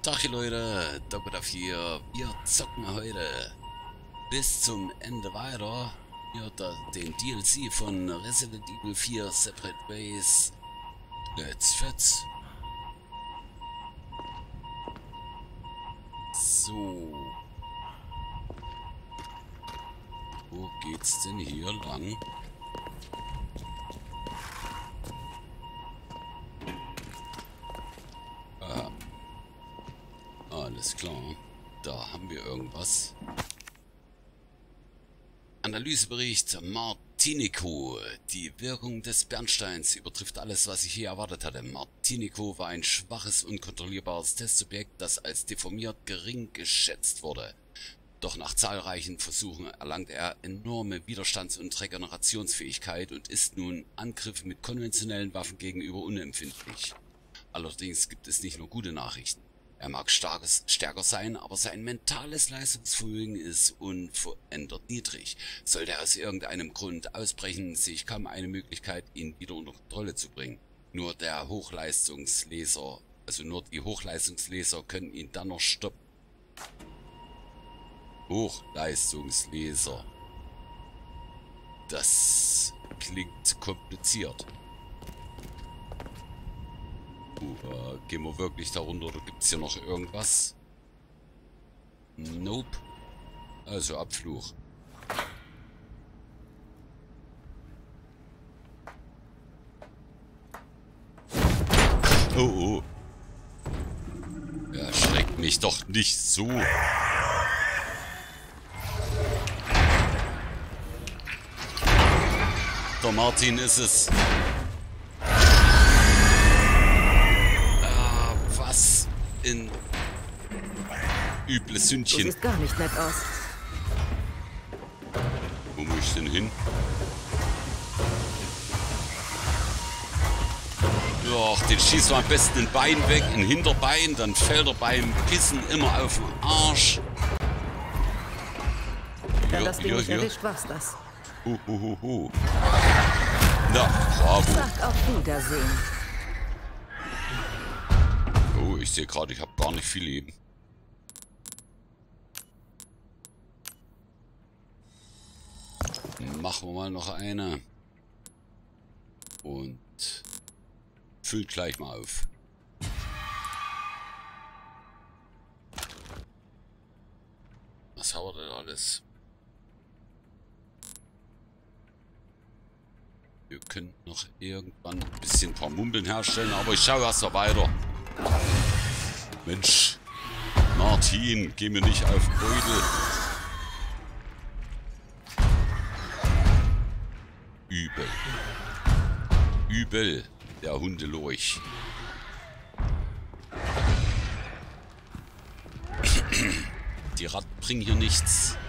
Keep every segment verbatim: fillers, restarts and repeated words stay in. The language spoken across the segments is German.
Tag Leute, Doktor vier. Wir zocken heute bis zum Ende weiter. Hier da, den D L C von Resident Evil vier Separate Ways. Let's fetz. So. Wo geht's denn hier lang? Ah. Alles klar. Da haben wir irgendwas. Analysebericht Martinico. Die Wirkung des Bernsteins übertrifft alles, was ich je erwartet hatte. Martinico war ein schwaches, unkontrollierbares Testsubjekt, das als deformiert gering geschätzt wurde. Doch nach zahlreichen Versuchen erlangt er enorme Widerstands- und Regenerationsfähigkeit und ist nun Angriffen mit konventionellen Waffen gegenüber unempfindlich. Allerdings gibt es nicht nur gute Nachrichten. Er mag starkes, stärker sein, aber sein mentales Leistungsvermögen ist unverändert niedrig. Sollte er aus irgendeinem Grund ausbrechen, sehe ich kaum eine Möglichkeit, ihn wieder unter Kontrolle zu bringen. Nur der Hochleistungslaser, also nur die Hochleistungslaser können ihn dann noch stoppen. Hochleistungslaser. Das klingt kompliziert. Uh, äh, gehen wir wirklich darunter oder gibt es hier noch irgendwas? Nope. Also Abfluch. Oh oh. Erschreckt mich doch nicht so. Der Martin ist es. In üble Sündchen. Das sieht gar nicht nett aus. Wo muss ich denn hin? Ja, den schießt man am besten ein Bein weg, ein Hinterbein, dann fällt er beim Pissen immer auf den Arsch. Wenn das Ding nicht erwischt, war's das. Hu, hu, hu, hu. Na, bravo. Sagt auf Wiedersehen. Oh, ich sehe gerade, ich habe gar nicht viel Leben. Machen wir mal noch eine. Und füllt gleich mal auf. Was haben wir denn alles? Wir können noch irgendwann ein bisschen ein paar Mumbeln herstellen, aber ich schaue erst mal weiter. Mensch, Martin, geh mir nicht auf den Beutel. Übel. Übel, der Hundelurch. Die Ratten bringen hier nichts.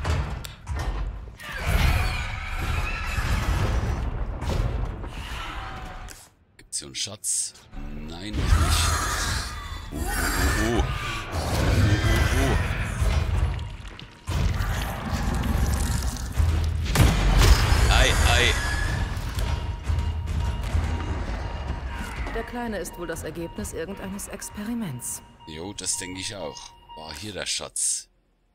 Gibt's hier einen Schatz? Nein, noch nicht. Oh, oh, oh, oh. Oh, oh, oh. Ei, ei. Der Kleine ist wohl das Ergebnis irgendeines Experiments. Jo, das denke ich auch. War hier der Schatz.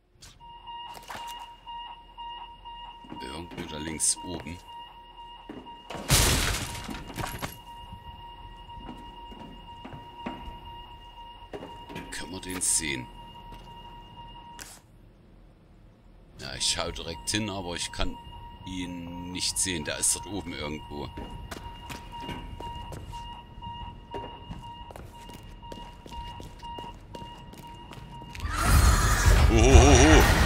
Irgendwo da links oben. Kann man den sehen? Ja, ich schaue direkt hin, aber ich kann ihn nicht sehen. Der ist dort oben irgendwo. Oh, oh, oh, oh.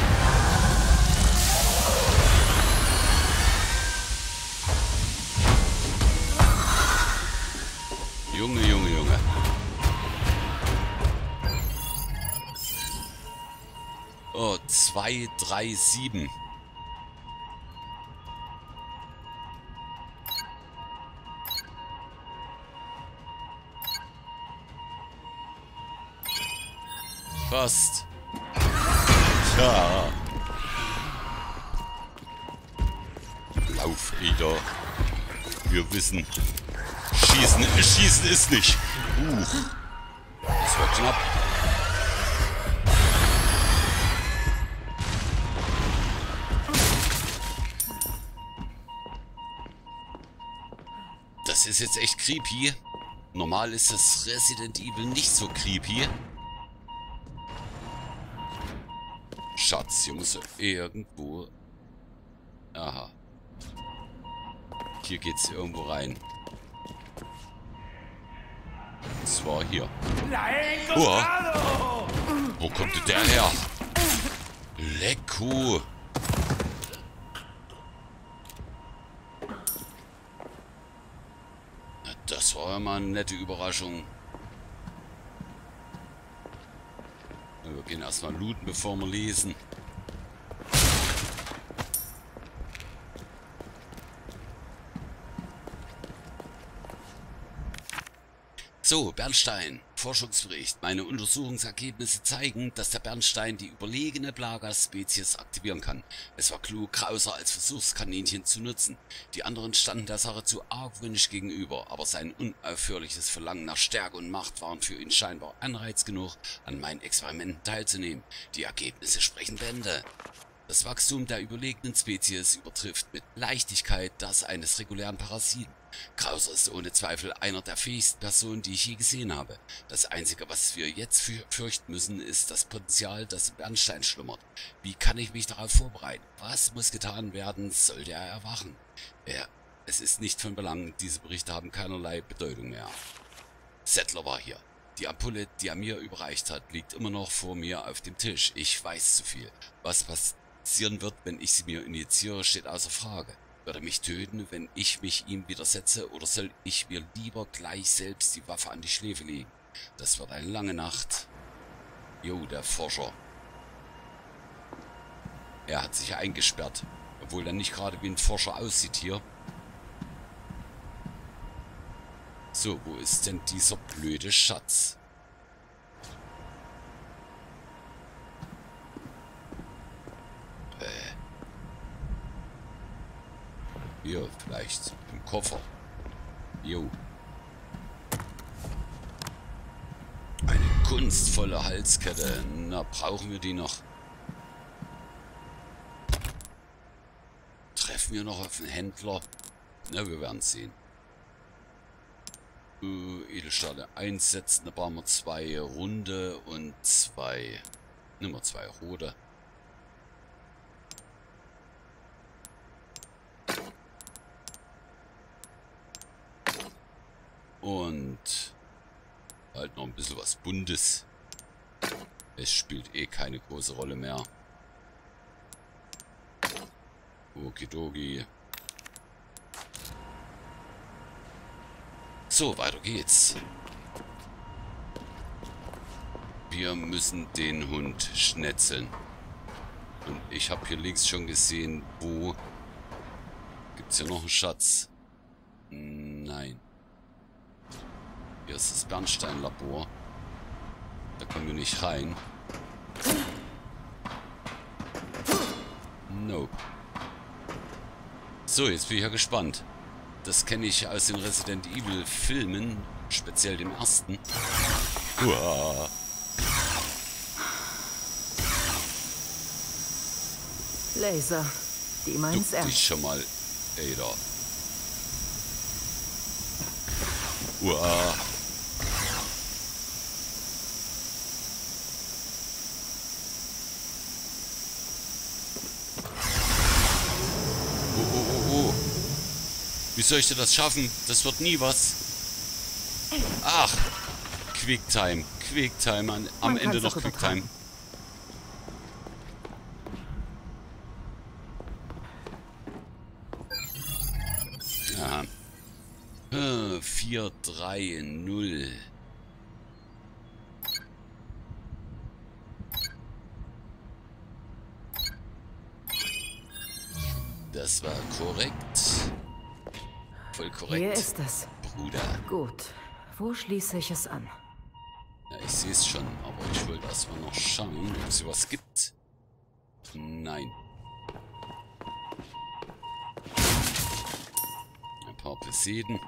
Junge, Junge, Junge. Oh, zwei, drei, sieben. Fast. Ja. Lauf, Eder. Wir wissen, Schießen, Schießen ist nicht. Huch. Das war knapp. ist jetzt echt creepy. Normal ist das Resident Evil nicht so creepy. Schatz, hier muss irgendwo... Aha. Hier geht's irgendwo rein. Und zwar hier. Uah. Wo kommt denn der her? Lecko. Das war ja mal eine nette Überraschung. Wir gehen erstmal looten, bevor wir lesen. So, Bernstein. Forschungsbericht. Meine Untersuchungsergebnisse zeigen, dass der Bernstein die überlegene Plaga-Spezies aktivieren kann. Es war klug, Krauser als Versuchskaninchen zu nutzen. Die anderen standen der Sache zu argwöhnisch gegenüber, aber sein unaufhörliches Verlangen nach Stärke und Macht waren für ihn scheinbar Anreiz genug, an meinen Experimenten teilzunehmen. Die Ergebnisse sprechen Bände. Das Wachstum der überlegenen Spezies übertrifft mit Leichtigkeit das eines regulären Parasiten. Krauser ist ohne Zweifel einer der fähigsten Personen, die ich je gesehen habe. Das Einzige, was wir jetzt fürchten müssen, ist das Potenzial, das im Bernstein schlummert. Wie kann ich mich darauf vorbereiten? Was muss getan werden, sollte er erwachen? Er, es ist nicht von Belang, diese Berichte haben keinerlei Bedeutung mehr. Settler war hier. Die Ampulle, die er mir überreicht hat, liegt immer noch vor mir auf dem Tisch. Ich weiß zu viel. Was passieren wird, wenn ich sie mir injiziere, steht außer Frage. Wird er mich töten, wenn ich mich ihm widersetze, oder soll ich mir lieber gleich selbst die Waffe an die Schläfe legen? Das wird eine lange Nacht. Jo, der Forscher. Er hat sich eingesperrt, obwohl er nicht gerade wie ein Forscher aussieht hier. So, wo ist denn dieser blöde Schatz? Hier, vielleicht im Koffer. Jo. Eine kunstvolle Halskette. Na, brauchen wir die noch? Treffen wir noch auf einen Händler? Na, wir werden sehen. Uh, Edelstahle einsetzen. Da brauchen wir zwei runde und zwei... Nummer zwei rote. Und halt noch ein bisschen was Buntes. Es spielt eh keine große Rolle mehr. Okidoki. So, weiter geht's. Wir müssen den Hund schnetzeln. Und ich habe hier links schon gesehen, wo... Gibt's hier noch einen Schatz? Nein. Hier ist das Bernstein-Labor. Da kommen wir nicht rein. Nope. So, jetzt bin ich ja gespannt. Das kenne ich aus den Resident Evil Filmen, speziell dem ersten. Uah. Laser, die meint's ernst. Dich schon mal, Ada. Uah. Wie soll ich denn das schaffen? Das wird nie was. Ach. Quicktime. Quicktime. An, am Ende noch Quicktime. Ja. vier drei null. Das war korrekt. Voll korrekt. Hier ist es. Bruder. Gut. Wo schließe ich es an? Ja, ich sehe es schon, aber ich wollte erstmal noch schauen, ob es was gibt. Nein. Ein paar Peseten.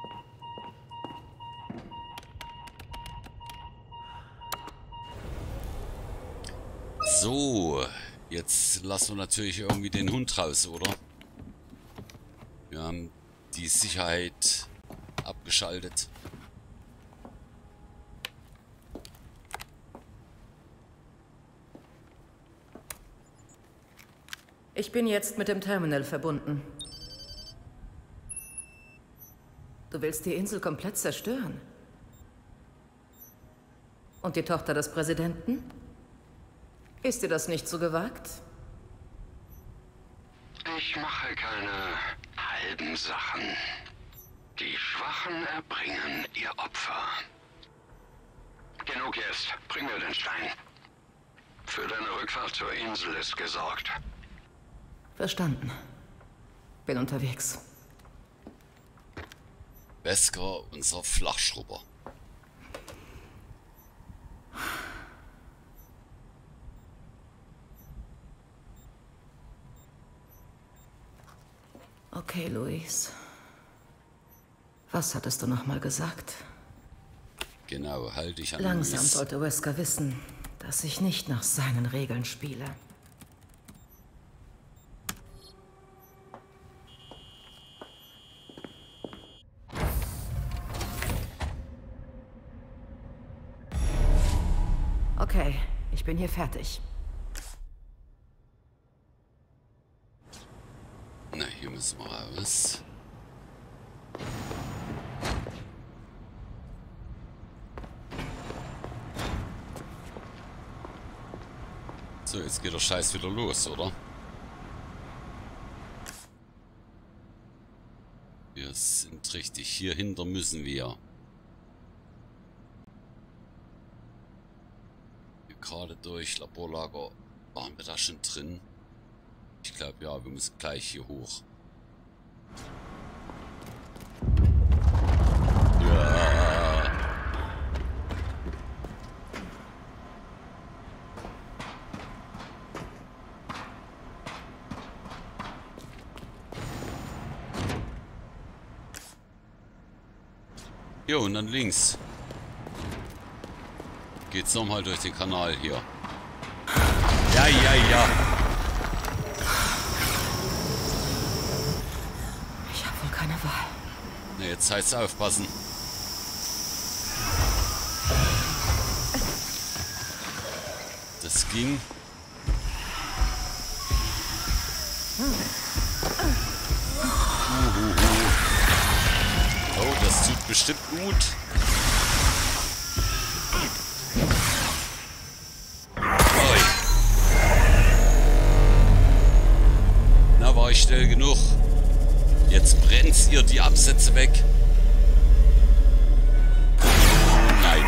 So. Jetzt lassen wir natürlich irgendwie den Hund raus, oder? Wir haben die Sicherheit geschaltet. Ich bin jetzt mit dem Terminal verbunden. Du willst die Insel komplett zerstören? Und die Tochter des Präsidenten? Ist dir das nicht so gewagt? Ich mache keine halben Sachen. Die Schwachen erbringen ihr Opfer. Genug jetzt. Bring mir den Stein. Für deine Rückfahrt zur Insel ist gesorgt. Verstanden. Bin unterwegs. Wesker, unser Flachschrubber. Okay, Luis. Was hattest du noch mal gesagt? Genau, halte dich an Langsam Luis. sollte Wesker wissen, dass ich nicht nach seinen Regeln spiele. Okay, ich bin hier fertig. Na, hier müssen wir raus. So, jetzt geht der Scheiß wieder los, oder? Wir sind richtig. Hier hinter müssen wir. Hier gerade durch Laborlager waren wir da schon drin. Ich glaube, ja, wir müssen gleich hier hoch. Ja. Jo, und dann links. Geht's nochmal durch den Kanal hier. Ja, ja, ja. Ich habe wohl keine Wahl. Na, jetzt heißt's aufpassen. Das ging. Uhuhu. Oh, das tut bestimmt gut. Oi. Na, war ich schnell genug? Jetzt brennt's ihr die Absätze weg. Nein.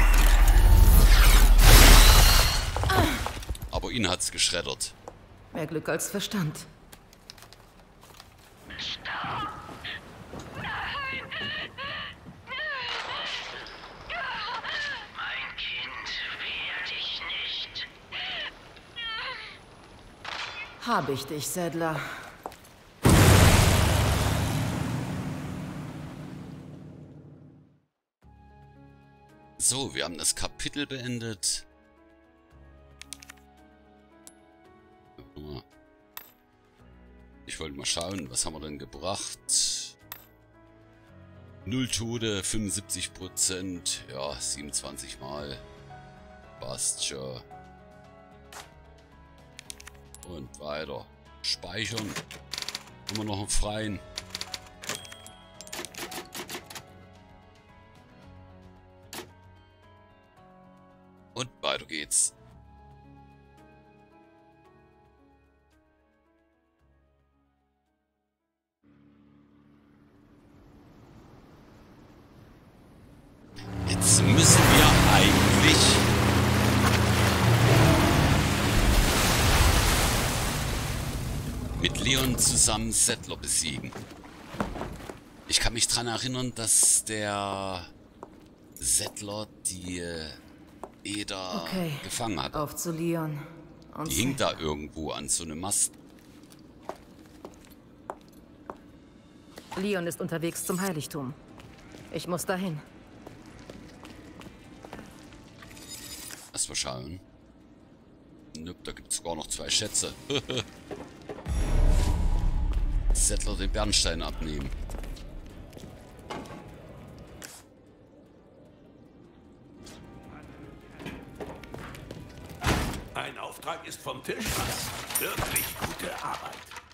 Aber ihn hat's geschreddert. Mehr Glück als Verstand. Mein Kind, wehr dich nicht. Habe ich dich, Sadler. So, wir haben das Kapitel beendet. Ich wollte mal schauen, was haben wir denn gebracht? Null Tode, fünfundsiebzig Prozent, ja, siebenundzwanzig Mal. Passt schon. Und weiter. Speichern. Immer noch einen freien. Und weiter geht's. Jetzt müssen wir eigentlich mit Leon zusammen Sattler besiegen. Ich kann mich daran erinnern, dass der Sattler die Eda Okay, gefangen hat. auf zu Leon. Und Die hing da irgendwo an so einem Mast. Leon ist unterwegs zum Heiligtum. Ich muss dahin. Lass mal schauen. Nope, da gibt es sogar noch zwei Schätze. Sattler den Bernstein abnehmen. Dein Auftrag ist vom Tisch. Wirklich gute Arbeit.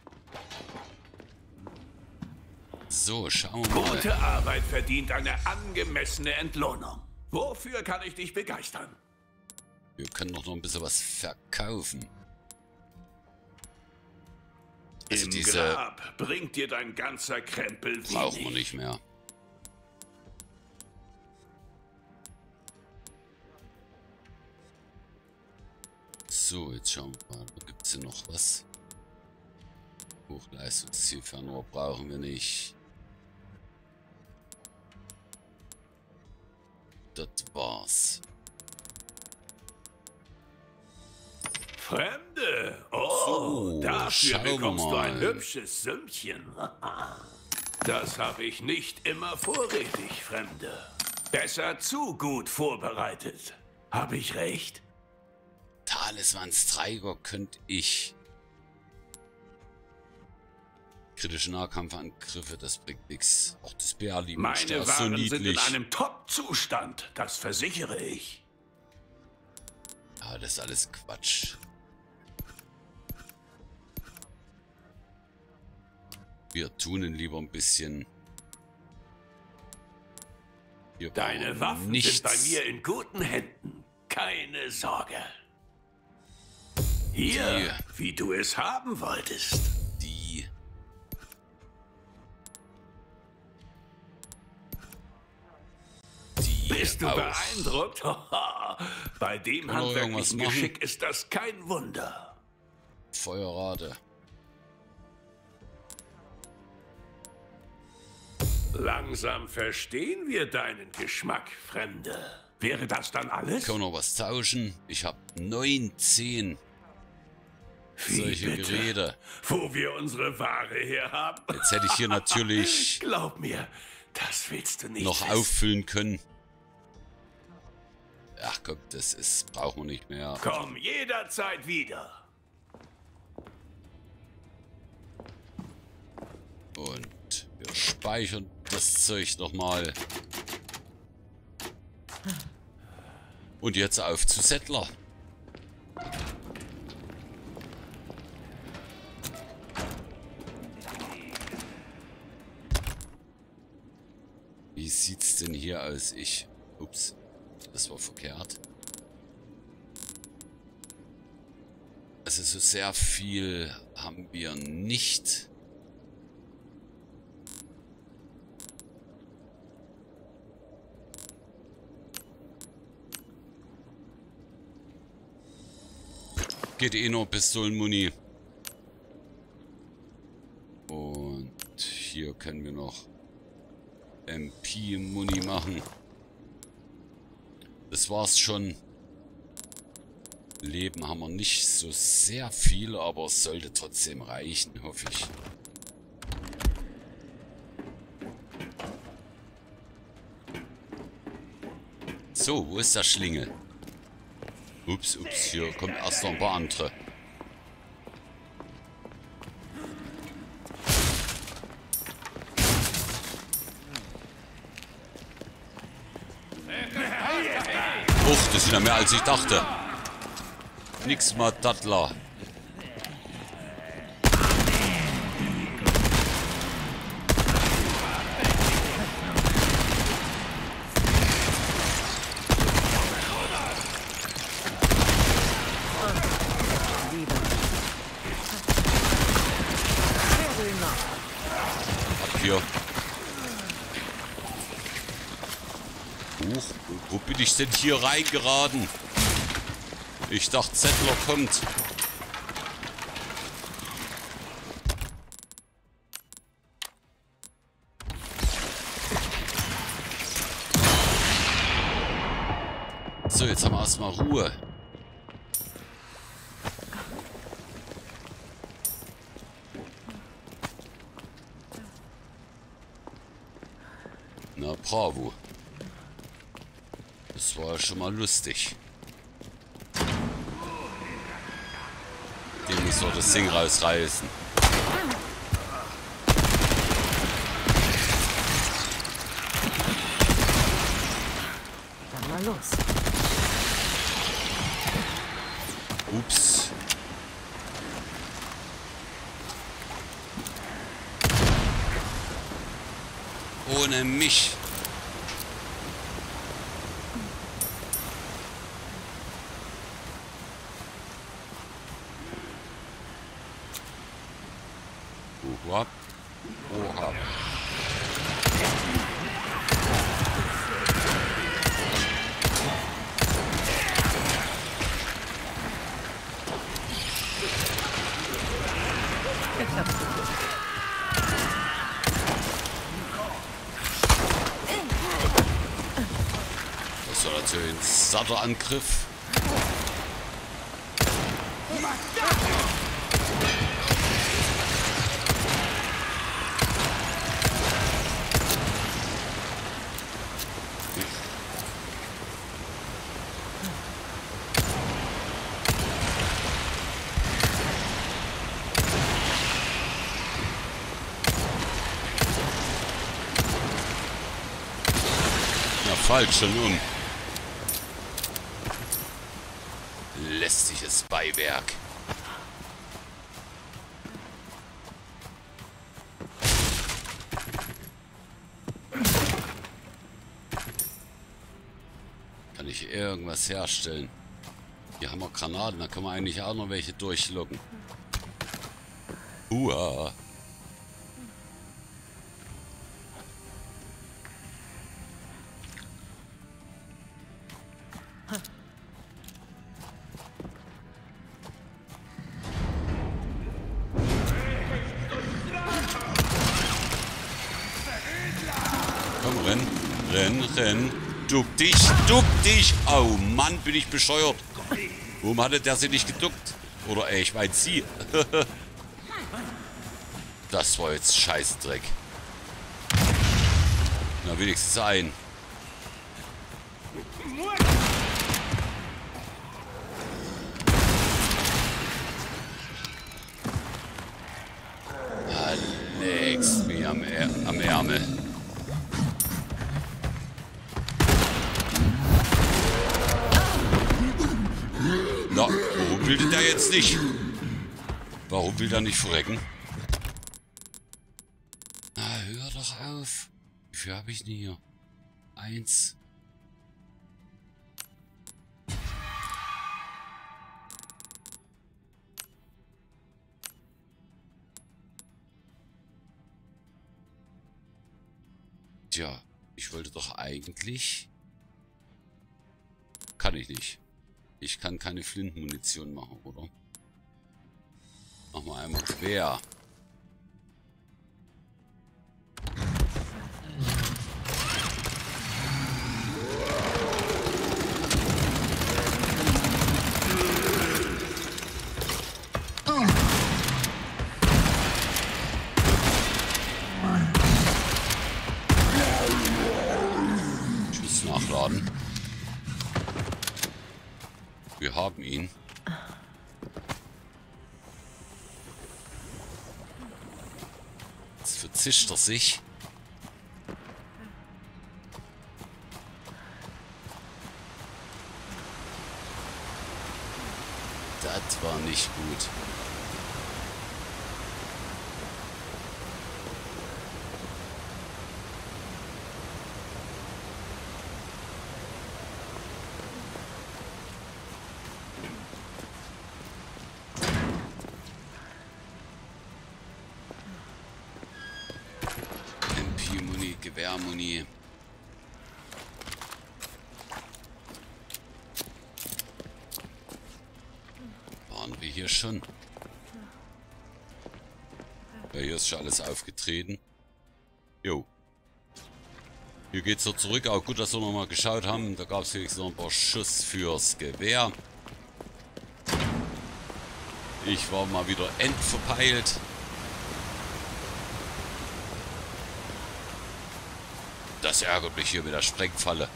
So, schauen wir mal. Gute Arbeit verdient eine angemessene Entlohnung. Wofür kann ich dich begeistern? Wir können doch noch ein bisschen was verkaufen. Also Im diese Grab bringt dir dein ganzer Krempel brauchen wir wenig. nicht mehr. So, jetzt schauen wir mal, da gibt es hier noch was. Hochleistungszielfernrohr brauchen wir nicht. Das war's. Fremde? Oh, So, dafür schauen wir bekommst du ein mal. hübsches Sümmchen. Das habe ich nicht immer vorrätig, Fremde. Besser zu gut vorbereitet. Habe ich recht? Talismans-Träger könnte ich. Kritische Nahkampfangriffe, das bringt nichts. Auch das Bärli Meine ist so Waren sind in niedlich. einem Top-Zustand, das versichere ich. Aber das ist alles Quatsch. Wir tun ihn lieber ein bisschen. Hier Deine brauchen wir Waffen nichts. sind bei mir in guten Händen. Keine Sorge. Hier, Die- wie du es haben wolltest. Die. Die Bist du auch. beeindruckt? Bei dem Können wir irgendwas handwerklichen machen? Geschick ist das kein Wunder. Feuerrate. Langsam verstehen wir deinen Geschmack, Fremde. Wäre das dann alles? Können wir noch was tauschen? Ich habe neunzehn Wie solche bitte? Geräte. Wo wir unsere Ware herhaben? Jetzt hätte ich hier natürlich Glaub mir, das willst du nicht noch wissen. auffüllen können. Ach komm, das ist, brauchen wir nicht mehr. Komm jederzeit wieder. Und wir speichern das Zeug nochmal. Und jetzt auf zu Settler. Wie sieht's denn hier aus? Ich... Ups, das war verkehrt. Also so sehr viel haben wir nicht. Geht eh nur Pistolenmuni. Und hier können wir noch M P-Muni machen. Das war's schon. Leben haben wir nicht so sehr viel, aber es sollte trotzdem reichen, hoffe ich. So, wo ist der Schlingel? Ups, ups, hier kommen erst noch ein paar andere. Uch, das sind ja mehr als ich dachte. Nix mal Dattler. Liebe. Ab hier. Huch, wo bin ich denn hier reingeraten? Ich dachte, Zettler kommt. So, jetzt haben wir erstmal Ruhe. Na, bravo. Das war ja schon mal lustig. Den muss doch das Ding rausreißen. Dann mal los. Ups. Ohne mich. Oha. Oha. Ich hab's gefunden. Das war natürlich ein satter Angriff. Ja, falsch schon um. Lästiges Beiwerk. Kann ich irgendwas herstellen? Hier haben wir Granaten, da können wir eigentlich auch noch welche durchlocken. Uah. Komm, renn, renn, renn. Duck dich, duck dich. Oh Mann, bin ich bescheuert. Warum hatte der sie nicht geduckt? Oder ey, ich meine sie. Das war jetzt Scheißdreck. Na, wenigstens ein. Alex, wie am, Ä am Ärmel. Na, warum will der jetzt nicht? Warum will der nicht verrecken? Na, hör doch auf. Wie viel habe ich denn hier? Eins. Tja, ich wollte doch eigentlich... Kann ich nicht. Ich kann keine Flintenmunition machen, oder? Machen wir einmal quer. Tschüss, nachladen. Wir haben ihn. Jetzt verzischt er sich. Das war nicht gut. Gewehrmuni. Waren wir hier schon? Ja, hier ist schon alles aufgetreten. Jo. Hier geht's so zurück. Auch gut, dass wir nochmal geschaut haben. Da gab es wenigstens noch ein paar Schuss fürs Gewehr. Ich war mal wieder endverpeilt. Das ärgert mich hier mit der Sprengfalle.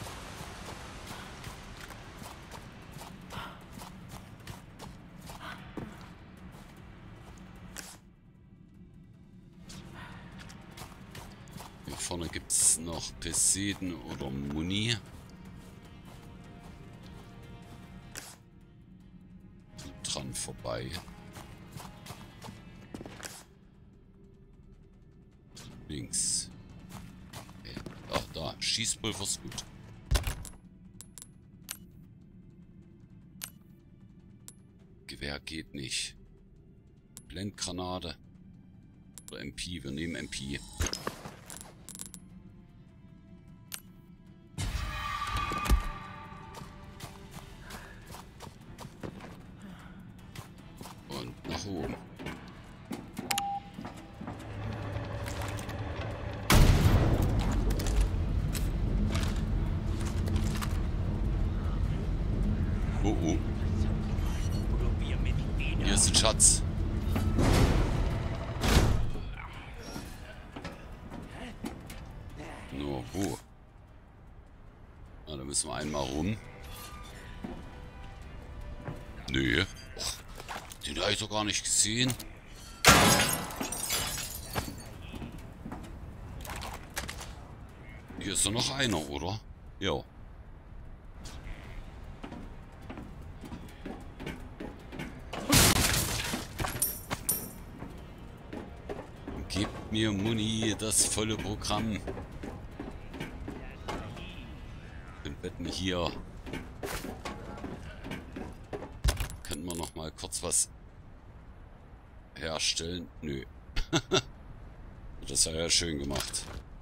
Hier vorne gibt es noch Peseten oder Muni. vorbei. Links. Okay. Ach, da. Schießpulver ist gut. Gewehr geht nicht. Blendgranate. Oder M P. Wir nehmen M P. Und nach oben. Oh oh. Hier ist ein Schatz. Nur wo? Na, da müssen wir einmal rum. Nö. Den habe ich doch gar nicht gesehen. Hier ist doch noch einer, oder? Ja. Gebt mir Muni, das volle Programm. Und wetten hier. Können wir noch mal kurz was herstellen? Nö. Das hat er ja schön gemacht.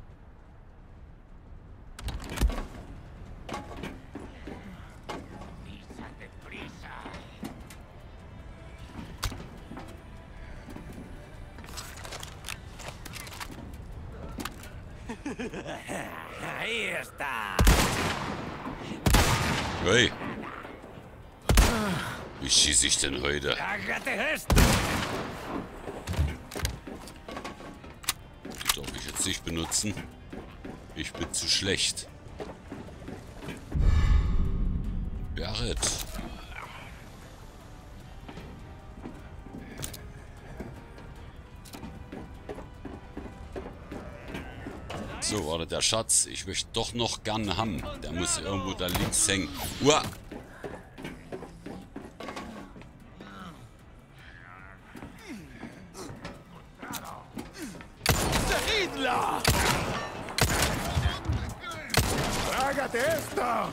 Ahí está. Hey. Wie schieße ich denn heute? Hágate esto. Die darf ich jetzt nicht benutzen. Ich bin zu schlecht. Barret. So, warte, der Schatz. Ich möchte doch noch gern haben. Der muss irgendwo da links hängen. Uah! ¡Seguidla! ¡Hágate esto!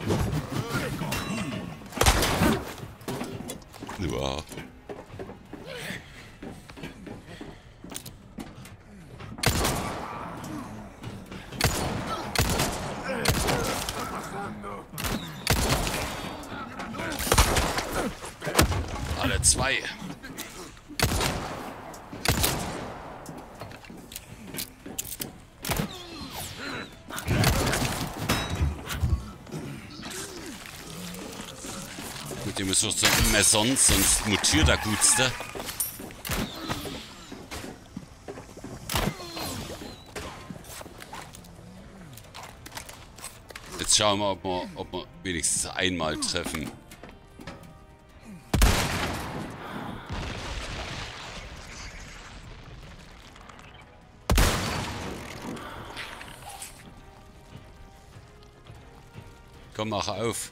Uah. Alle zwei. Mit dem müssen wir so messern, sonst mutiert der Gutste. Jetzt schauen wir, ob wir, ob wir wenigstens einmal treffen. Komm, mach auf.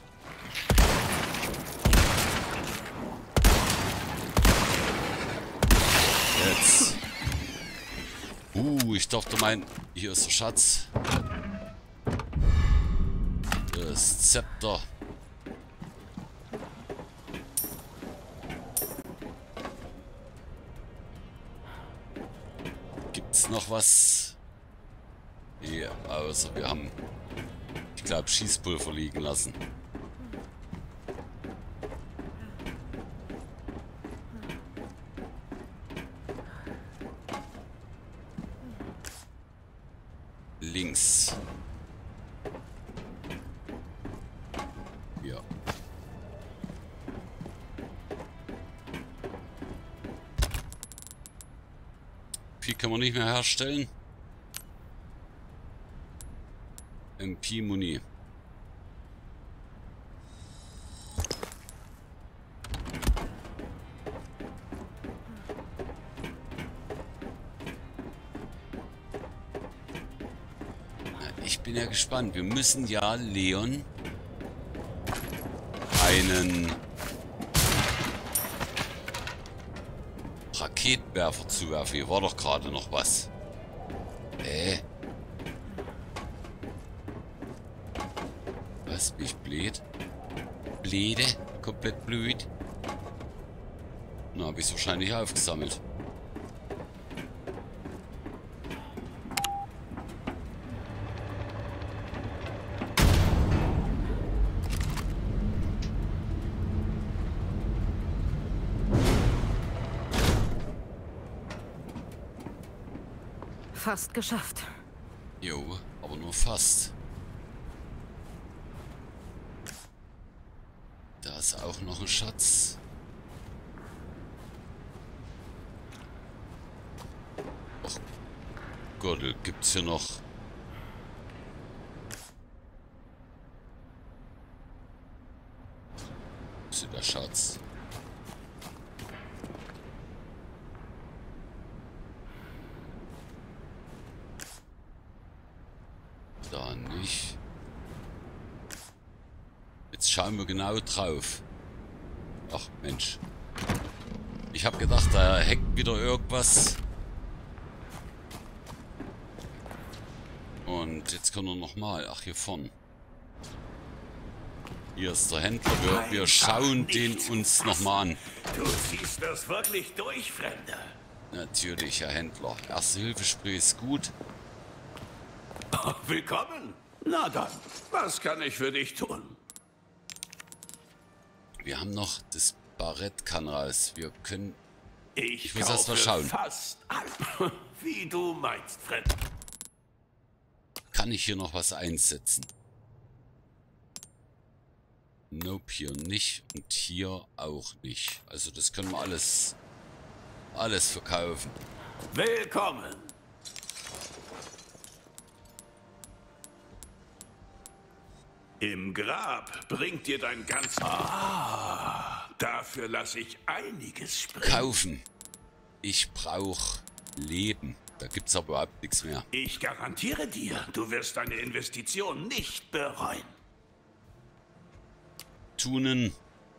Jetzt. Uh, ich dachte mein... Hier ist der Schatz. Das Zepter. Gibt's noch was? Ja, außer wir haben... Ich glaube, Schießpulver liegen lassen. Links. Ja. Viel kann man nicht mehr herstellen. M P-Muni. Ich bin ja gespannt. Wir müssen ja Leon einen Raketenwerfer zuwerfen. Hier war doch gerade noch was. Äh. Was? Bin ich blöd? Blöde? Komplett blöd? Na, habe ich es wahrscheinlich aufgesammelt. Fast geschafft. Jo, aber nur fast. Da ist auch noch ein Schatz. Ach Gott, gibt's hier noch... Wo ist denn der Schatz? Da nicht. Jetzt schauen wir genau drauf. Ach Mensch. Ich habe gedacht, da hängt wieder irgendwas. Und jetzt können wir nochmal. Ach, hier vorne. Hier ist der Händler. Wir, wir schauen den uns nochmal an. Du ziehst das wirklich durch, Fremder. Natürlich, Herr Händler. Erste-Hilfe-Spray ist gut. Oh, willkommen. Na dann, was kann ich für dich tun? Wir haben noch das Barrettkanals. Wir können... Ich, Ich muss erst kaufe mal schauen. fast alles, wie du meinst, Fremder. Kann ich hier noch was einsetzen? Nope, hier nicht. Und hier auch nicht. Also das können wir alles... Alles verkaufen. Willkommen. Im Grab bringt dir dein ganz... Ah, dafür lasse ich einiges springen. Kaufen. Ich brauche Leben. Da gibt's aber überhaupt nichts mehr. Ich garantiere dir, du wirst deine Investition nicht bereuen. Tunen.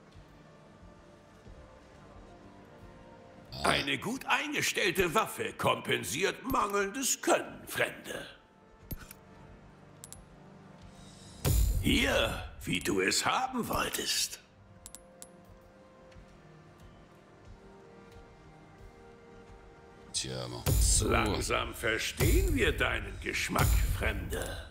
Ah. Eine gut eingestellte Waffe kompensiert mangelndes Können, Fremde. Hier, wie du es haben wolltest. Tja, mal so. Langsam verstehen wir deinen Geschmack, Fremde.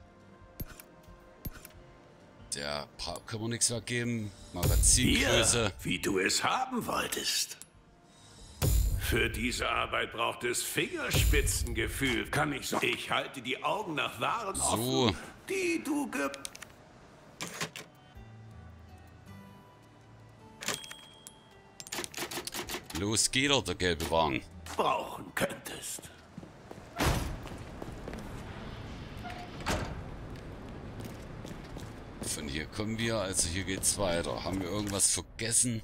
Der bra- können wir nichts mehr geben. Magazingröße. Hier, wie du es haben wolltest. Für diese Arbeit braucht es Fingerspitzengefühl. Kann ich so... Ich halte die Augen nach Waren So. offen, die du ge... Los geht er, der gelbe Wagen. brauchen könntest. Von hier kommen wir, also hier geht's weiter. Haben wir irgendwas vergessen?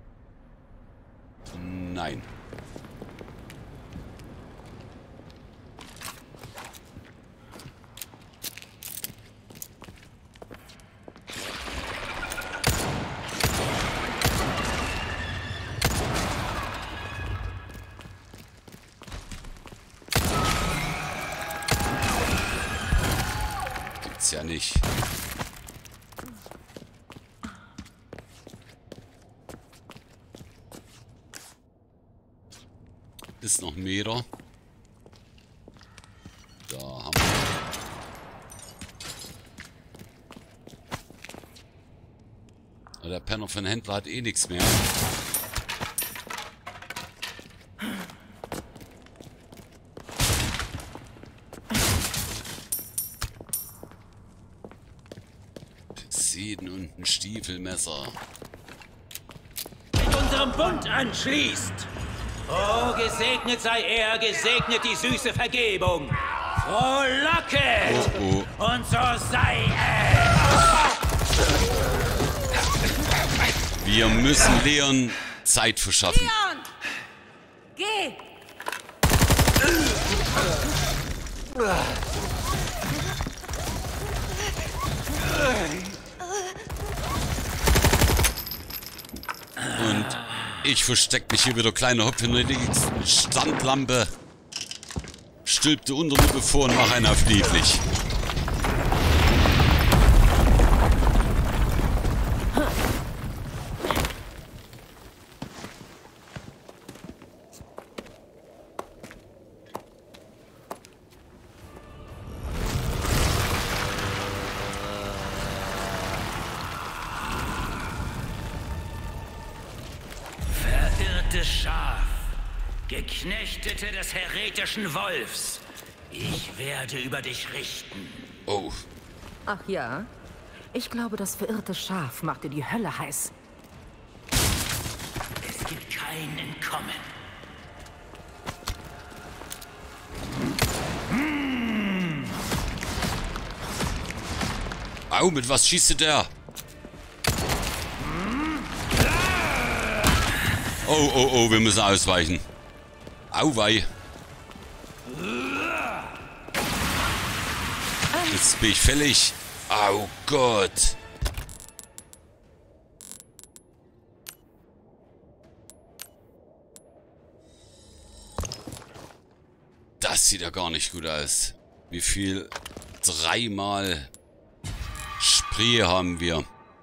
Nein. Gibt's ja nicht. Ist noch ein Meter. Da haben wir. Aber der Penner von Händler hat eh nichts mehr. Piziden und ein Stiefelmesser. Mit unserem Bund anschließt. Oh, gesegnet sei er, gesegnet die süße Vergebung. Frohlocket! Oh, oh. Und so sei es! Wir müssen Leon Zeit verschaffen. Leon! Geh! Und Ich versteck mich hier wieder, kleiner Hopf in der nächsten Standlampe. Stülpte Unterlippe vor und mach einen auf niedlich. Schaf, Geknechtete des heretischen Wolfs, ich werde über dich richten. Oh. Ach ja? Ich glaube, das verirrte Schaf macht dir die Hölle heiß. Es gibt kein Entkommen. Au, mit was schießt der? Oh, oh, oh, wir müssen ausweichen. Auweih. Jetzt bin ich fällig. Oh Gott. Das sieht ja gar nicht gut aus. Wie viel? Dreimal Spree haben wir.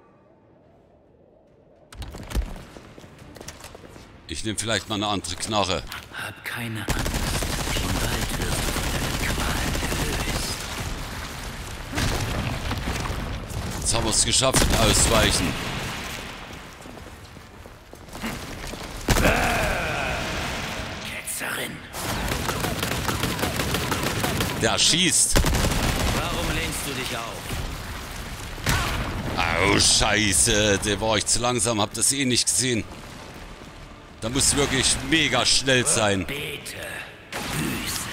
Ich nehme vielleicht mal eine andere Knarre. Hab keine Angst. Schon bald wirst du von deinen Qualen erlöst. Jetzt haben wir es geschafft, ausweichen. Ketzerin. Der schießt. Warum lehnst du dich auf? Au, Scheiße. Der war ich zu langsam, hab das eh nicht gesehen. Da muss wirklich mega schnell sein. Bete, büße.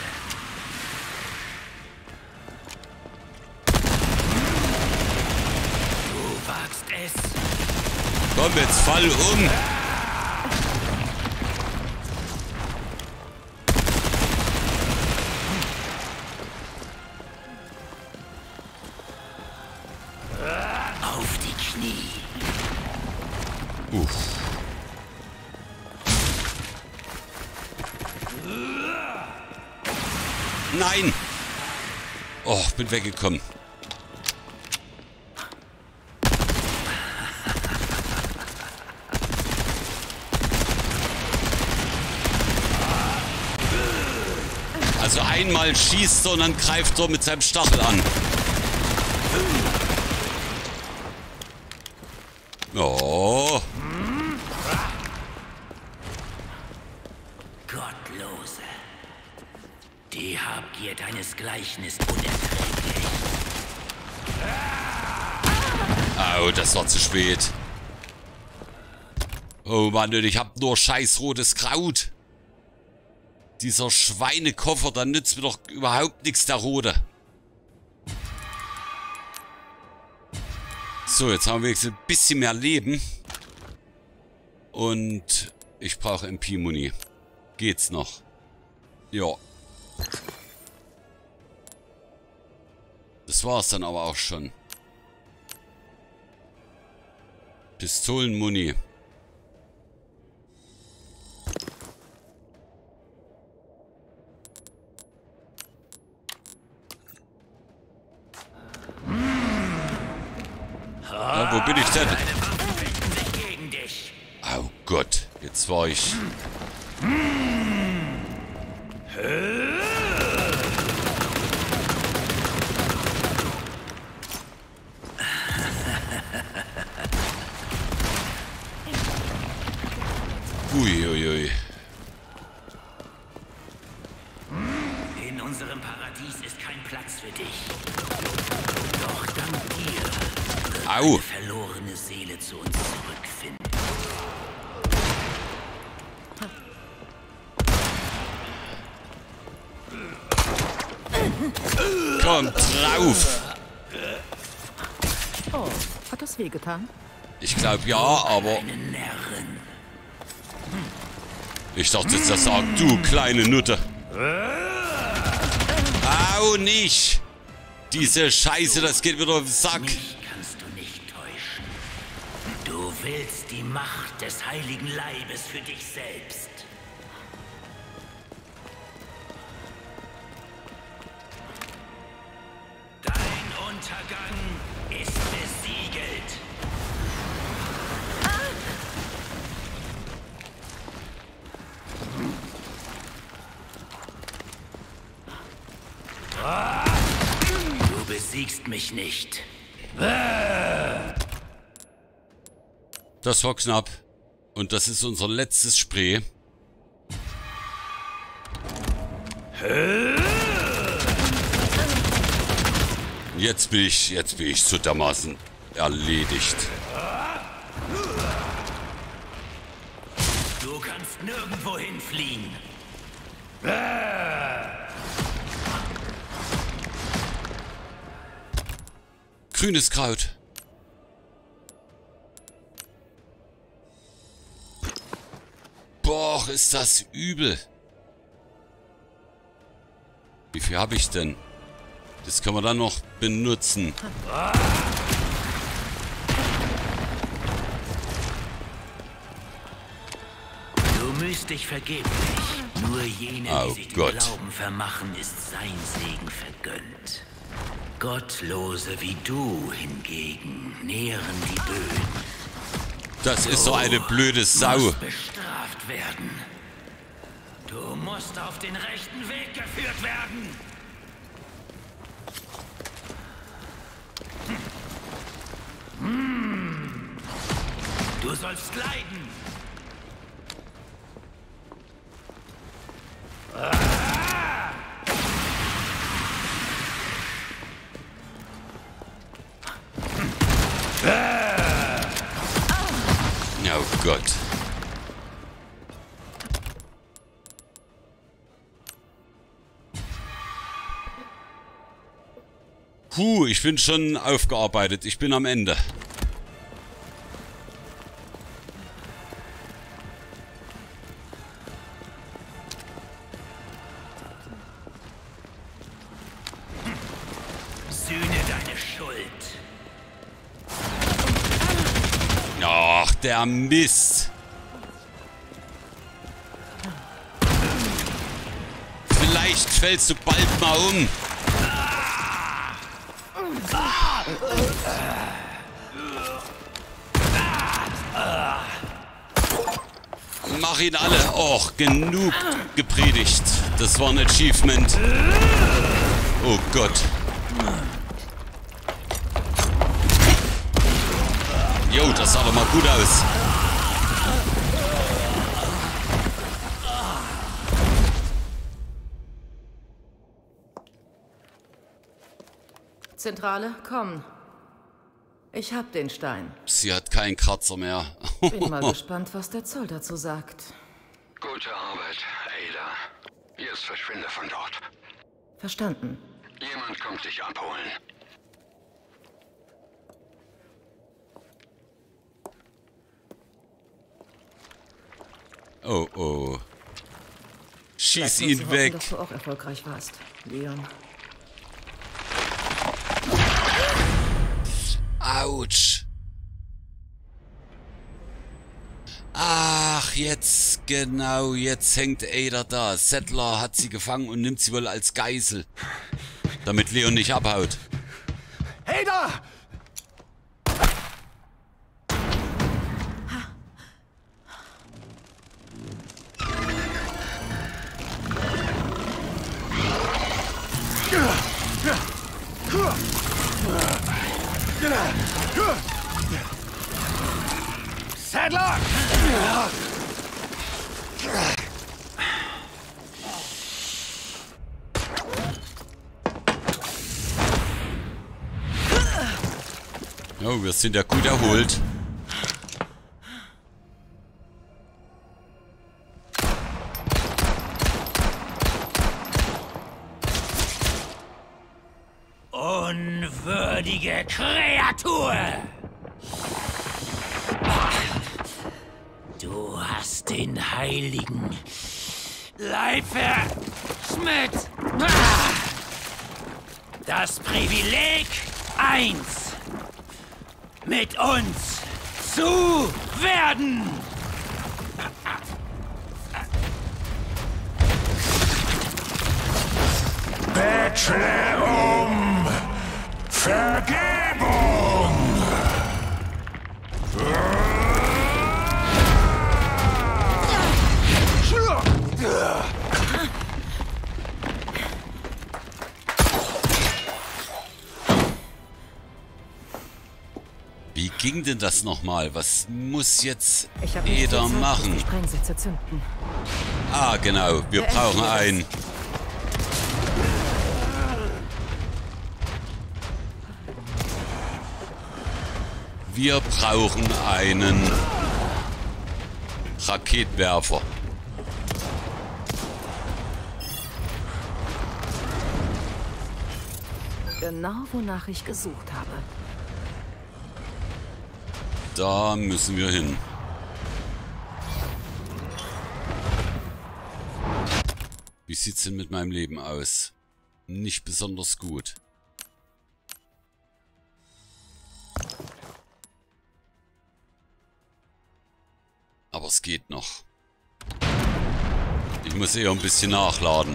Du wagst es. Komm, jetzt fall um. Auf die Knie. Uff. Nein! Oh, bin weggekommen. Also einmal schießt er und dann greift er mit seinem Stachel an. Oh. Gottlose. Die Habgier deinesgleichen ist unerträglich. Au, das war zu spät. Oh Mann, ich hab nur scheiß rotes Kraut. Dieser Schweinekoffer, da nützt mir doch überhaupt nichts, der rote. So, jetzt haben wir jetzt ein bisschen mehr Leben. Und ich brauche M P-Muni. Geht's noch? Ja. Das war's dann aber auch schon. Pistolenmuni. Ah, wo bin ich denn? Oh Gott, jetzt war ich... Uiuiui. In unserem Paradies ist kein Platz für dich. Doch dank dir wird Au. eine verlorene Seele zu uns zurückfinden. Kommt drauf! Oh, hat das wehgetan? Ich glaube ja, aber... Eine Närrin. Ich dachte jetzt, das sagt du, kleine Nutte. Au, nicht! Diese Scheiße, das geht wieder auf den Sack. Mich kannst du nicht täuschen. Du willst die Macht des heiligen Leibes für dich selbst. Dein Untergang ist besiegelt. Du besiegst mich nicht. Das war knapp. Und das ist unser letztes Spray. Jetzt bin ich, jetzt bin ich so dermaßen erledigt. Du kannst nirgendwo hinfliehen. Grünes Kraut. Boah, ist das übel. Wie viel habe ich denn? Das können wir dann noch benutzen. Du mühst dich vergeblich. Nur jene, Oh die sich den Gott. Glauben vermachen, ist sein Segen vergönnt. Gottlose wie du hingegen nähren die Böden. Das ist so eine blöde Sau. Du musst bestraft werden. Du musst auf den rechten Weg geführt werden. Hm. Du sollst leiden. Oh Gott. Puh, ich bin schon aufgearbeitet. Ich bin am Ende. Sühne deine Schuld. Ach, der Mist. Vielleicht fällst du bald mal um. Mach ihn alle. Och, genug gepredigt. Das war ein Achievement. Oh Gott. Jo, das sah doch mal gut aus. Zentrale, komm. Ich hab den Stein. Sie hat keinen Kratzer mehr. Bin mal gespannt, was der Zoll dazu sagt. Gute Arbeit, Ada. Jetzt verschwinde von dort. Verstanden. Jemand kommt dich abholen. Oh, oh. Schieß Bleibt uns ihn zu hoffen, weg. dass du auch erfolgreich warst, Leon. Autsch. Ach, jetzt, genau, jetzt hängt Ada da. Settler hat sie gefangen und nimmt sie wohl als Geisel. Damit Leon nicht abhaut. Ada! Sadler! Oh, wir sind ja gut erholt. Unwürdige Kreatur! Du hast den heiligen Leib verschmäht. Das Privileg eins, mit uns zu werden! Bettle um Vergebung! Wie ging denn das nochmal? Was muss jetzt Ich habe nicht jeder viel Zeit, bis machen? die Sprengsätze zünden. Ah, genau. Wir Beenden brauchen wir das. einen. Wir brauchen einen Raketenwerfer. Genau wonach ich gesucht habe. Da müssen wir hin. Wie sieht's denn mit meinem Leben aus? Nicht besonders gut. Aber es geht noch. Ich muss eher ein bisschen nachladen.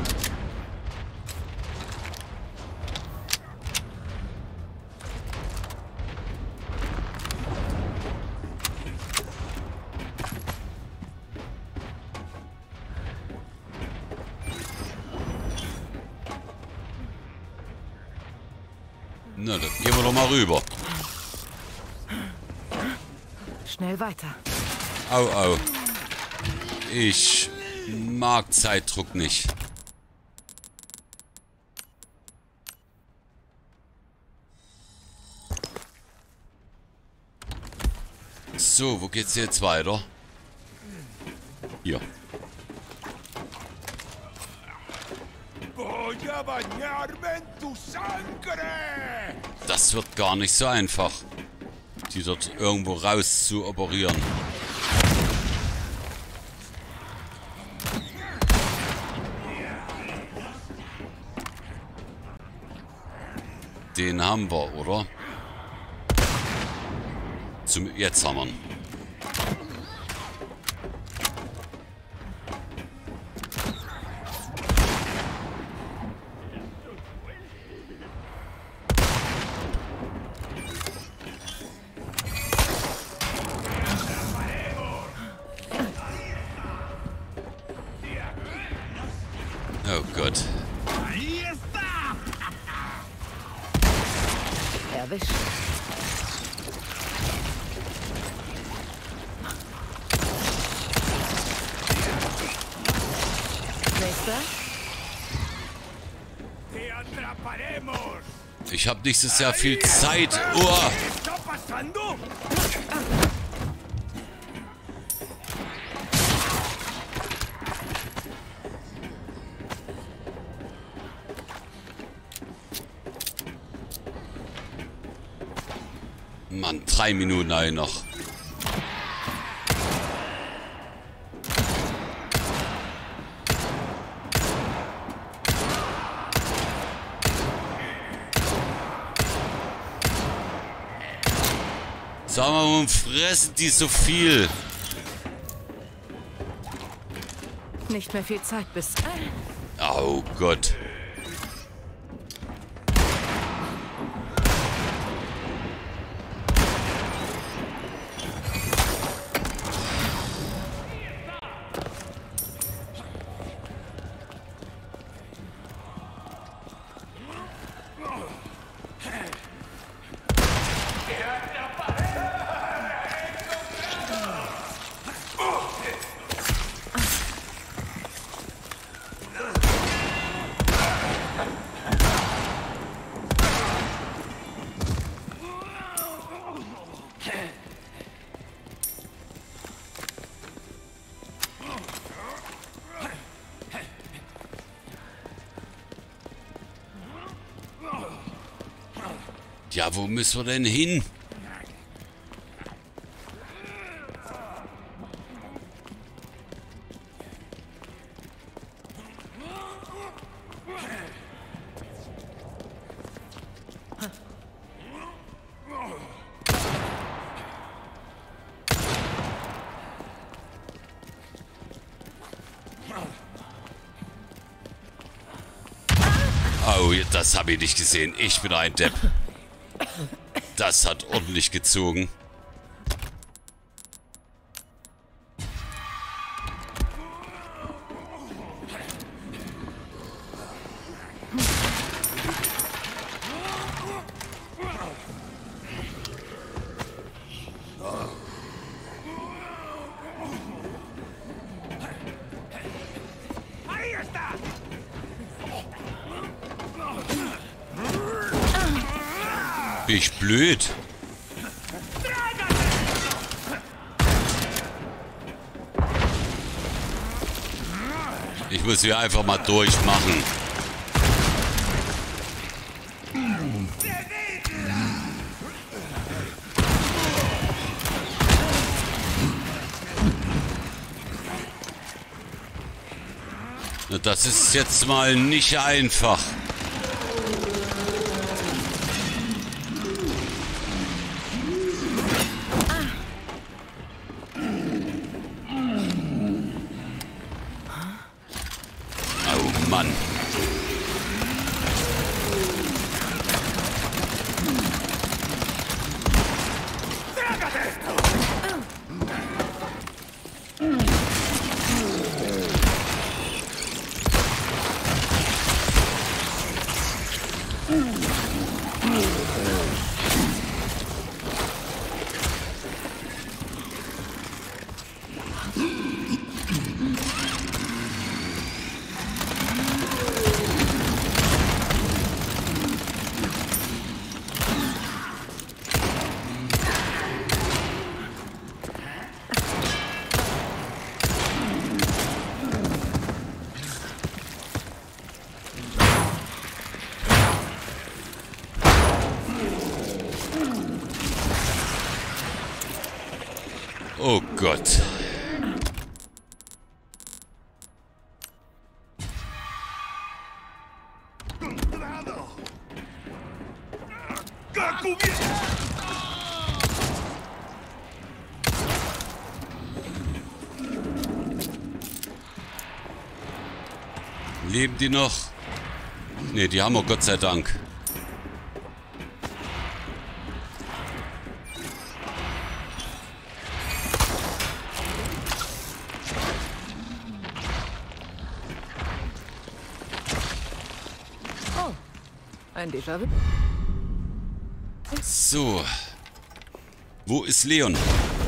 Na, dann gehen wir doch mal rüber. Schnell weiter. Au, au. Ich mag Zeitdruck nicht. So, wo geht's jetzt weiter? Hier. Das wird gar nicht so einfach, die dort irgendwo raus zu operieren. Den haben wir, oder? Zum jetzt haben wir ihn. Oh Gott. Erwischt. Nächster. Ich habe nicht so sehr viel Zeit. Oh. Mann, drei Minuten ein noch. Sag mal, warum fressen die so viel? Nicht mehr viel Zeit bis... Oh Gott. Ja, wo müssen wir denn hin? Oh, das habe ich nicht gesehen. Ich bin ein Depp. Das hat ordentlich gezogen. Bin ich blöd? Ich muss hier einfach mal durchmachen. Na, das ist jetzt mal nicht einfach. Mann. Oh Gott. Leben die noch? Ne, die haben wir Gott sei Dank. Ein Déjà-vu. So. Wo ist Leon?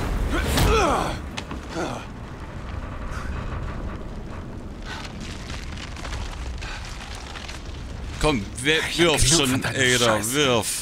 Komm, wer, wirf schon, Ada, wirf.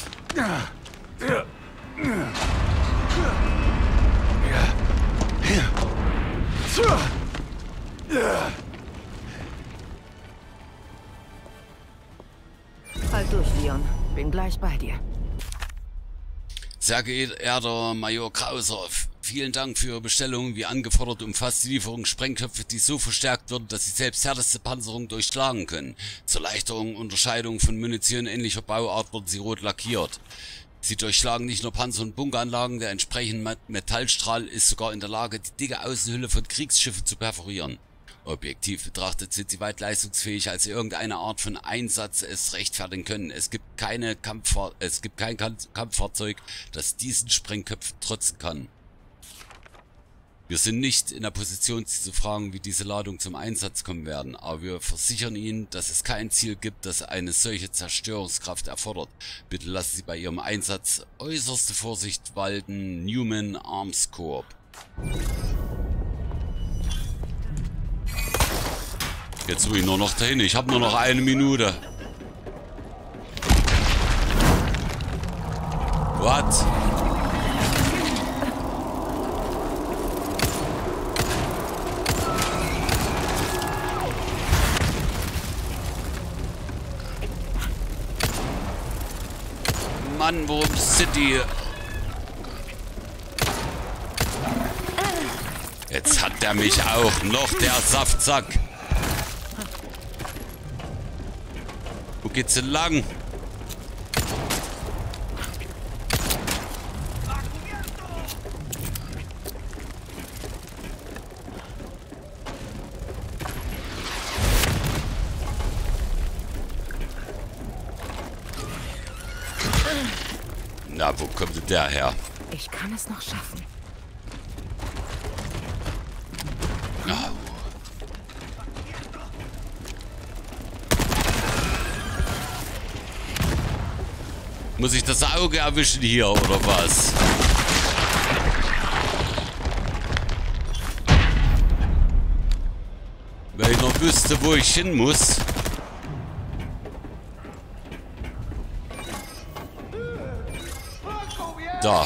Halt durch, Leon. Bin gleich bei dir. Sehr geehrter Major Krauser, vielen Dank für Ihre Bestellung. Wie angefordert umfasst die Lieferung Sprengköpfe, die so verstärkt werden, dass sie selbst härteste Panzerung durchschlagen können. Zur leichteren Unterscheidung von Munition ähnlicher Bauart wurden sie rot lackiert. Sie durchschlagen nicht nur Panzer- und Bunkeranlagen, der entsprechende Metallstrahl ist sogar in der Lage, die dicke Außenhülle von Kriegsschiffen zu perforieren. Objektiv betrachtet sind sie weit leistungsfähiger, als irgendeine Art von Einsatz es rechtfertigen können. Es gibt keine Kampffahr es gibt kein Kampffahrzeug, das diesen Sprengköpfen trotzen kann. Wir sind nicht in der Position, Sie zu fragen, wie diese Ladungen zum Einsatz kommen werden, aber wir versichern Ihnen, dass es kein Ziel gibt, das eine solche Zerstörungskraft erfordert. Bitte lassen Sie bei Ihrem Einsatz äußerste Vorsicht walten. Newman Arms Corp. Jetzt will ich nur noch dahin. Ich habe nur noch eine Minute. What? Mann, worum sind die? Jetzt hat der mich auch noch, der Saftsack. Wo geht's denn lang? Ja, wo kommt denn der her? Ich kann es noch schaffen. Ja. Muss ich das Auge erwischen hier, oder was? Wenn ich noch wüsste, wo ich hin muss. Da.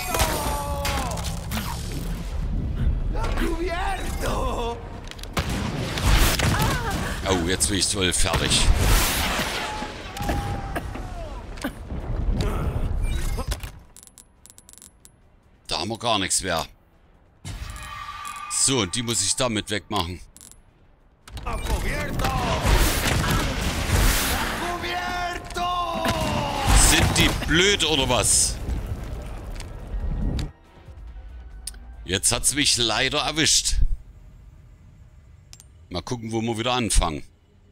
Oh, jetzt bin ich wohl fertig. Da haben wir gar nichts mehr. So, und die muss ich damit wegmachen. Sind die blöd oder was? Jetzt hat's mich leider erwischt. Mal gucken, wo wir wieder anfangen.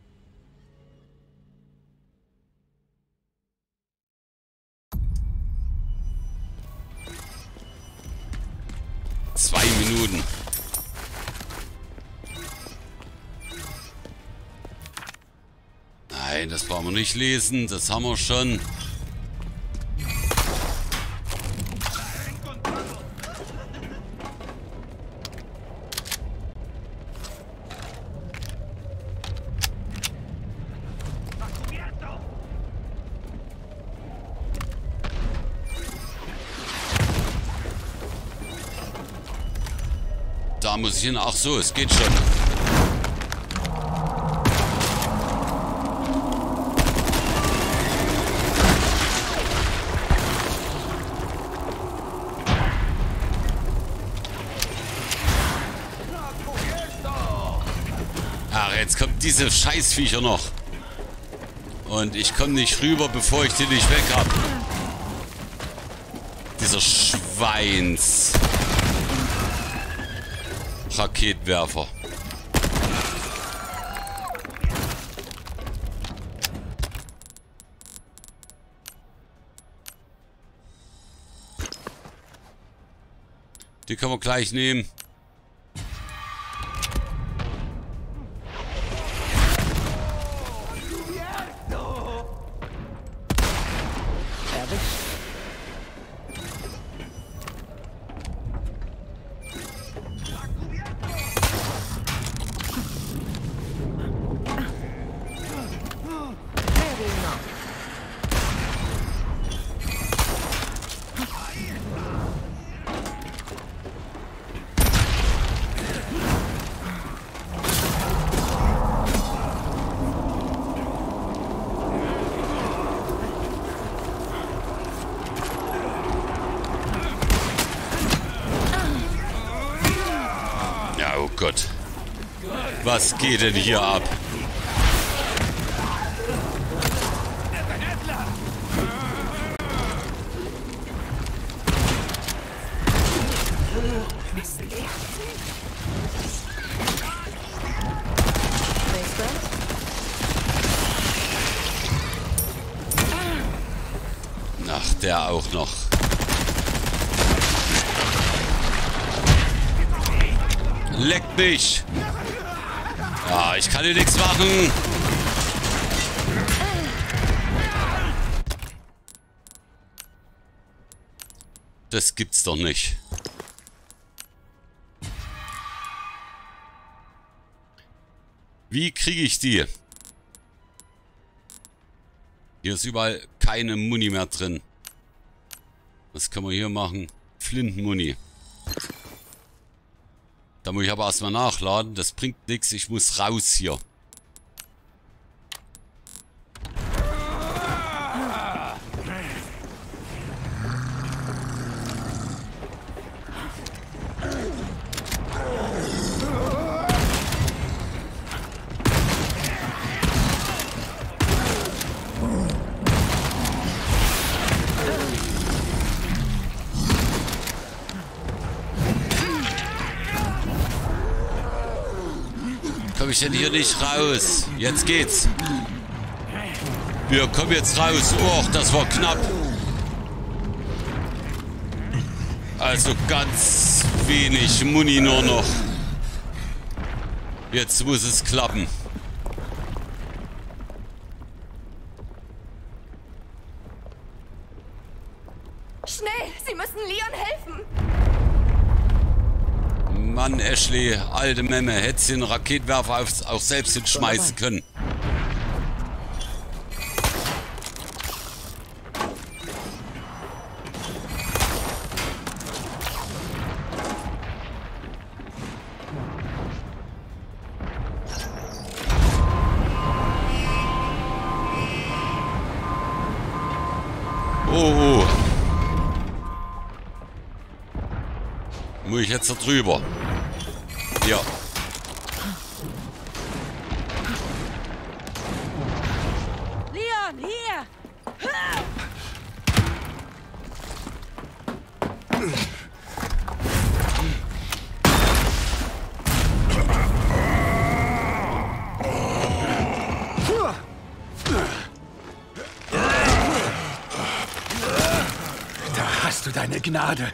Zwei Minuten. Nein, das brauchen wir nicht lesen. Das haben wir schon. Da muss ich hin. Ach so, es geht schon. Ach, jetzt kommen diese Scheißviecher noch. Und ich komme nicht rüber, bevor ich den nicht weg habe. Dieser Schweins. Raketenwerfer. Die können wir gleich nehmen. Oh Gott. Was geht denn hier ab? Ach, der auch noch. Leck mich! Ja, ich kann hier nichts machen. Das gibt's doch nicht. Wie kriege ich die? Hier ist überall keine Muni mehr drin. Was können wir hier machen? Flintenmuni. Da muss ich aber erstmal nachladen. Das bringt nichts. Ich muss raus hier. Komme ich denn hier nicht raus? Jetzt geht's. Wir kommen jetzt raus. Oh, das war knapp. Also ganz wenig Muni nur noch. Jetzt muss es klappen. Schnell! Sie müssen Leon helfen! Mann, Ashley, alte Memme, hätte sie den Raketenwerfer aufs, auch selbst hinschmeißen können. Oh, oh. Muss ich jetzt da drüber? Ja. Leon, hier! Da hast du deine Gnade.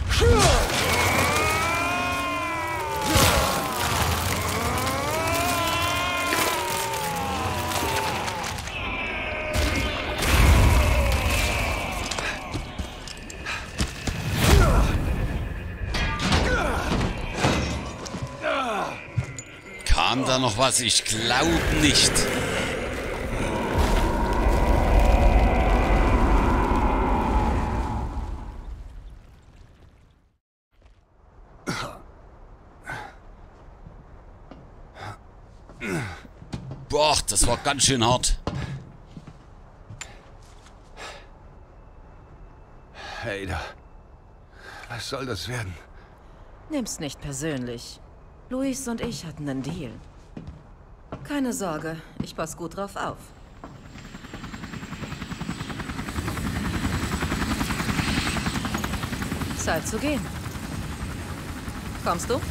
Kam da noch was? Ich glaube nicht. Boah, das war ganz schön hart. Ada, was soll das werden? Nimm's nicht persönlich. Luis und ich hatten einen Deal. Keine Sorge, ich pass gut drauf auf. Zeit zu gehen. Kommst du?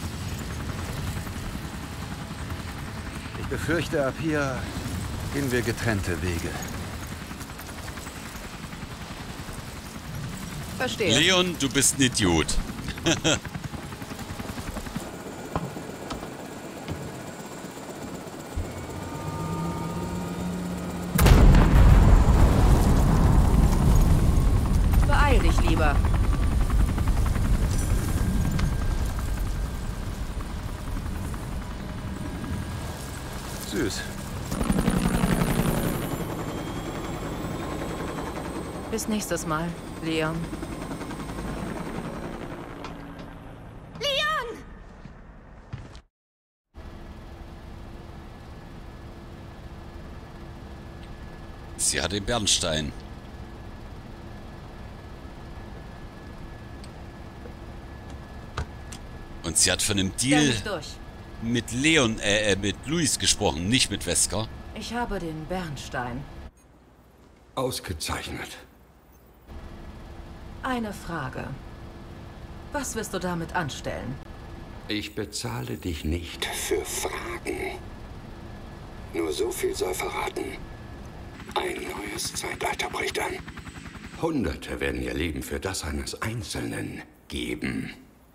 Ich befürchte, ab hier gehen wir getrennte Wege. Verstehe. Leon, du bist ein Idiot. Beeil dich lieber. Süß. Bis nächstes Mal, Leon. Leon! Sie hat den Bernstein. Und sie hat von einem Stell Deal mich durch. mit Leon, äh, mit Luis gesprochen, nicht mit Wesker. Ich habe den Bernstein. Ausgezeichnet. Eine Frage. Was wirst du damit anstellen? Ich bezahle dich nicht für Fragen. Nur so viel soll verraten. Ein neues Zeitalter bricht an. Hunderte werden ihr Leben für das eines Einzelnen geben.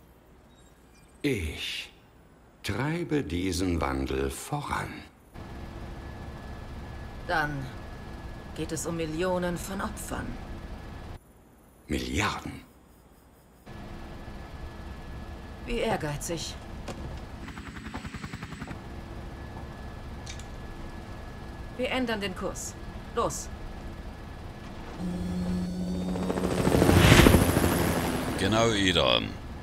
Ich treibe diesen Wandel voran. Dann geht es um Millionen von Opfern. Milliarden. Wie ehrgeizig. Wir ändern den Kurs. Los. Genau, Ida.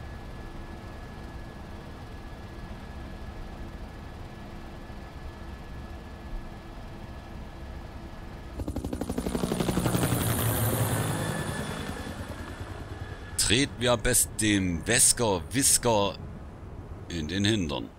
Treten wir am besten dem Wesker Whisker in den Hintern.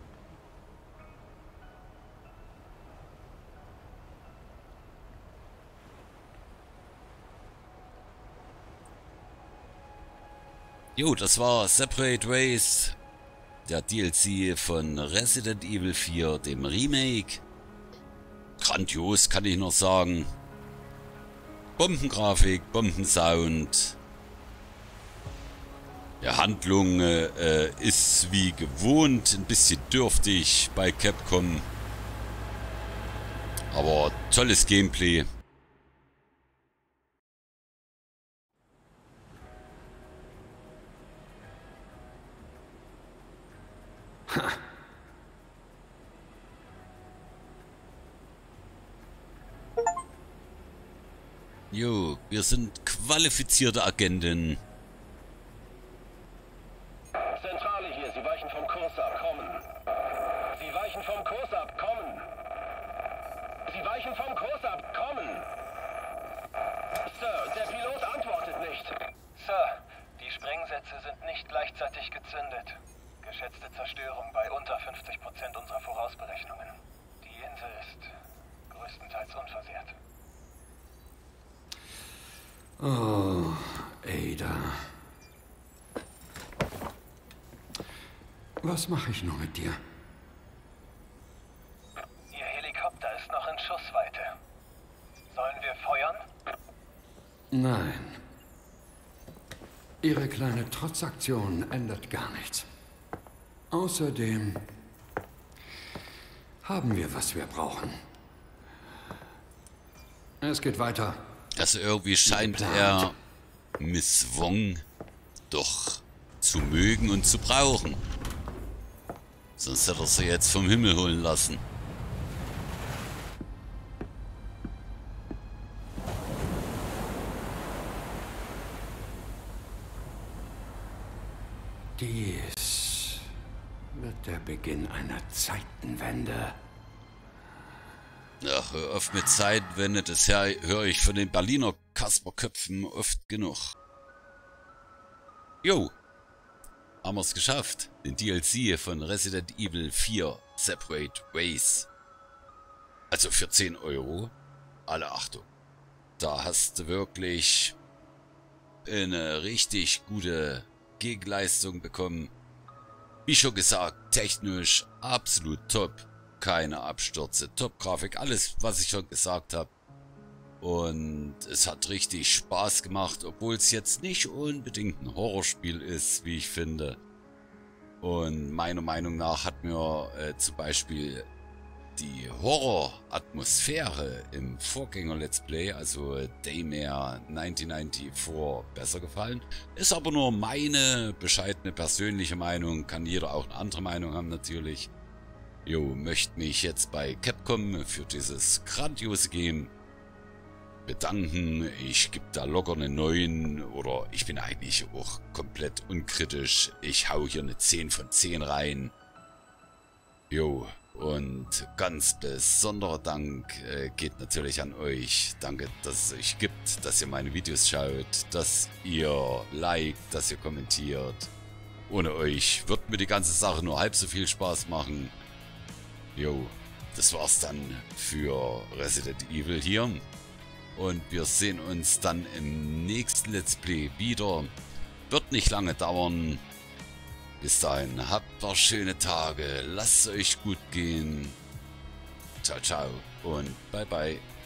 Jo, das war Separate Ways, der D L C von Resident Evil vier, dem Remake. Grandios, kann ich noch sagen. Bombengrafik, Bombensound. Ja, Handlung äh, ist wie gewohnt ein bisschen dürftig bei Capcom. Aber tolles Gameplay. Ha. Jo, wir sind qualifizierte Agenten. Zentrale hier, Sie weichen vom Kurs ab, kommen. Sie weichen vom Kurs ab, kommen. Sie weichen vom Kurs ab, kommen. Sir, der Pilot antwortet nicht. Sir, die Sprengsätze sind nicht gleichzeitig gezündet. Geschätzte Zerstörung bei unter fünfzig Prozent unserer Vorausberechnungen. Die Insel ist größtenteils unversehrt. Oh, Ada. Was mache ich nur mit dir? Ihr Helikopter ist noch in Schussweite. Sollen wir feuern? Nein. Ihre kleine Trotzaktion ändert gar nichts. Außerdem haben wir, was wir brauchen. Es geht weiter. Also irgendwie scheint er Miss Wong doch zu mögen und zu brauchen. Sonst hätte er sie jetzt vom Himmel holen lassen. Dies wird der Beginn einer Zeitenwende. Ach, hör auf mit Zeitwende, das höre ich von den Berliner Kasperköpfen oft genug. Jo, haben wir es geschafft. Den D L C von Resident Evil vier Separate Ways. Also für zehn Euro. Alle Achtung. Da hast du wirklich eine richtig gute Gegenleistung bekommen. Wie schon gesagt, technisch absolut top. Keine Abstürze, Top-Grafik, alles, was ich schon gesagt habe. Und es hat richtig Spaß gemacht, obwohl es jetzt nicht unbedingt ein Horrorspiel ist, wie ich finde. Und meiner Meinung nach hat mir äh, zum Beispiel die Horror-Atmosphäre im Vorgänger-Let's Play, also Daymare neunzehnhundertvierundneunzig, besser gefallen. Ist aber nur meine bescheidene persönliche Meinung, kann jeder auch eine andere Meinung haben natürlich. Jo, möchte mich jetzt bei Capcom für dieses grandiose Game bedanken. Ich gebe da locker eine neun oder ich bin eigentlich auch komplett unkritisch. Ich hau hier eine zehn von zehn rein. Jo, und ganz besonderer Dank äh, geht natürlich an euch. Danke, dass es euch gibt, dass ihr meine Videos schaut, dass ihr liked, dass ihr kommentiert. Ohne euch wird mir die ganze Sache nur halb so viel Spaß machen. Jo, das war's dann für Resident Evil hier. Und wir sehen uns dann im nächsten Let's Play wieder. Wird nicht lange dauern. Bis dahin, habt noch schöne Tage. Lasst es euch gut gehen. Ciao, ciao und bye, bye.